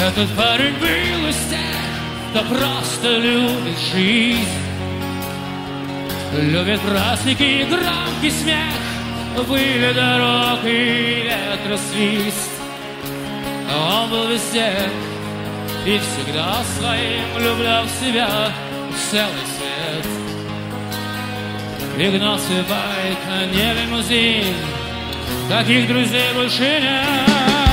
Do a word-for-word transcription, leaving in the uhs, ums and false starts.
Этот парень был из тех, кто просто любит жизнь, любит праздники и громкий смех, выли дорог и ветросвист. Он был везде и всегда своим влюблял в себя целый свет. И гнал свой байк, а не лимузин, таких друзей больше нет.